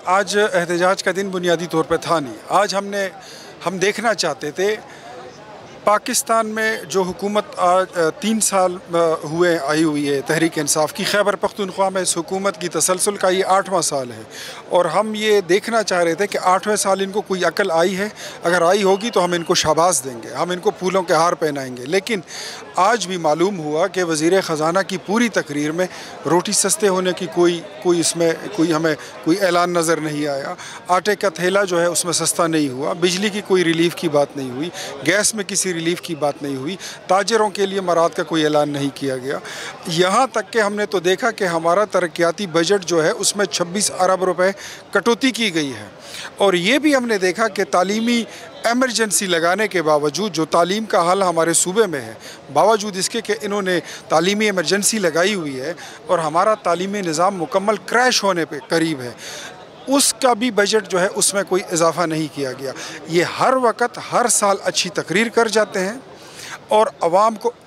آج احتجاج کا دن بنیادی طور پہ تھا نہیں. آج ہم دیکھنا چاہتے تھے پاکستان میں جو حکومت آج 3 سال ہوئے آئی ہوئی ہے تحریک انصاف کی. خیبر پختونخوا میں اس حکومت کی تسلسل کا یہ 8واں سال ہے اور ہم یہ دیکھنا چاہ رہے تھے کہ 8ویں سال ان کو کوئی عقل آئی ہے. اگر آئی ہوگی تو ہم ان کو شاباش دیں گے, ہم ان کو پھولوں کے ہار پہنائیں گے. لیکن آج بھی معلوم ہوا کہ وزیر خزانہ کی پوری تقریر میں روٹی سستے ہونے کی کوئی اس میں ہمیں کوئی اعلان نظر نہیں آیا. آٹے کا تھیلا جو ہے اس میں سستا نہیں ہوا. بجلی کی کوئی ریلیف کی بات نہیں ہوئی. گیس میں کسی ریلیف کی بات نہیں ہوئی. تاجروں کے لیے مراد کا کوئی اعلان نہیں کیا گیا. یہاں تک کہ ہم نے تو دیکھا کہ ہمارا ترقیاتی بجٹ جو ہے اس میں 26 ارب روپے کٹوتی کی گئی ہے. اور یہ بھی ہم نے دیکھا کہ تعلیمی ایمرجنسی لگانے کے باوجود جو تعلیم کا حال ہمارے صوبے میں ہے, باوجود اس کے کہ انہوں نے تعلیمی ایمرجنسی لگائی ہوئی ہے اور ہمارا تعلیمی نظام مکمل کریش ہونے پہ قریب ہے, اس کا بھی بجٹ جو ہے اس میں کوئی اضافہ نہیں کیا گیا. یہ ہر وقت ہر سال اچھی تقریر کر جاتے ہیں اور عوام کو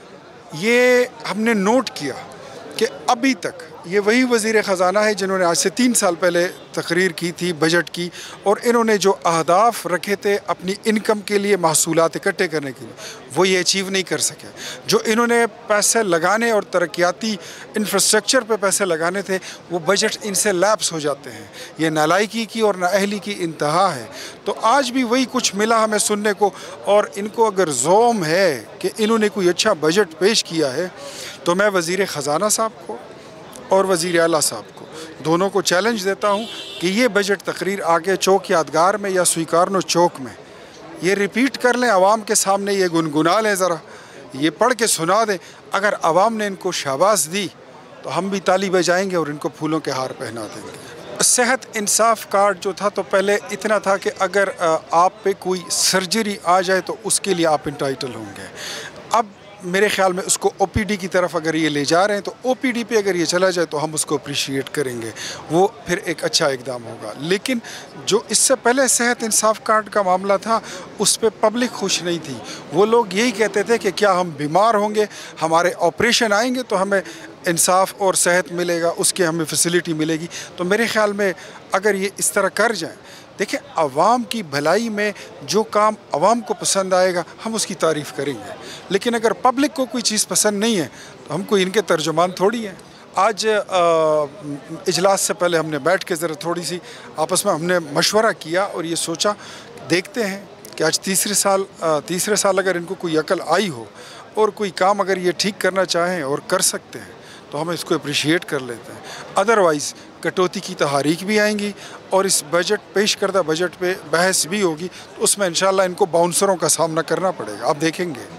یہ ہم نے نوٹ کیا کہ ابھی تک یہ وہی وزیر خزانہ ہے جنہوں نے آج سے 3 سال پہلے تقریر کی تھی بجٹ کی, اور انہوں نے جو اہداف رکھے تھے اپنی انکم کے لیے محصولات اکٹھے کرنے کے لیے وہ یہ اچیو نہیں کر سکے. جو انہوں نے پیسے لگانے اور ترقیاتی انفراسٹرکچر پہ پیسے لگانے تھے وہ بجٹ ان سے لیپس ہو جاتے ہیں. یہ نالائکی کی اور نااہلی کی انتہا ہے. تو آج بھی وہی کچھ ملا ہمیں سننے کو, اور ان کو اگر زوم ہے کہ انہوں نے کوئی اچھا بجٹ پیش کیا ہے تو میں وزیر خزانہ صاحب کو اور وزیر اعلیٰ صاحب کو دونوں کو چیلنج دیتا ہوں کہ یہ بجٹ تقریر آگے چوک یادگار میں یا سویکارنو چوک میں یہ ریپیٹ کر لیں, عوام کے سامنے یہ گنگنا لیں, ذرا یہ پڑھ کے سنا دیں. اگر عوام نے ان کو شاباش دی تو ہم بھی تالی بجائیں گے اور ان کو پھولوں کے ہار پہنا دیں گے. صحت انصاف کارڈ جو تھا تو پہلے اتنا تھا کہ اگر آپ پہ کوئی سرجری آ جائے تو اس کے لیے آپ انٹائٹل ہوں گے. اب میرے خیال میں اس کو او پی ڈی کی طرف اگر یہ لے جا رہے ہیں تو او پی ڈی پہ اگر یہ چلا جائے تو ہم اس کو اپریشیٹ کریں گے, وہ پھر ایک اچھا اقدام ہوگا. لیکن جو اس سے پہلے صحت انصاف کارڈ کا معاملہ تھا اس پہ پبلک خوش نہیں تھی. وہ لوگ یہی کہتے تھے کہ کیا ہم بیمار ہوں گے, ہمارے آپریشن آئیں گے تو ہمیں انصاف اور صحت ملے گا, اس کے ہمیں فیسلٹی ملے گی. تو میرے خیال میں اگر یہ اس طرح کر جائیں, دیکھیں عوام کی بھلائی میں جو کام عوام کو پسند آئے گا ہم اس کی تعریف کریں گے. لیکن اگر پبلک کو کوئی چیز پسند نہیں ہے تو ہم کوئی ان کے ترجمان تھوڑی ہیں. آج اجلاس سے پہلے ہم نے بیٹھ کے ذرا تھوڑی سی آپس میں ہم نے مشورہ کیا اور یہ سوچا دیکھتے ہیں کہ آج تیسرے سال اگر ان کو کوئی عقل آئی ہو اور کوئی کام اگر یہ ٹھیک کرنا چاہیں اور کر سکتے ہیں تو ہم اس کو اپریشیٹ کر لیتے ہیں. ادروائز کٹوتی کی تحاریک بھی آئیں گی اور اس بجٹ پیش کردہ بجٹ پہ بحث بھی ہوگی, تو اس میں انشاءاللہ ان کو باؤنسروں کا سامنا کرنا پڑے گا. آپ دیکھیں گے.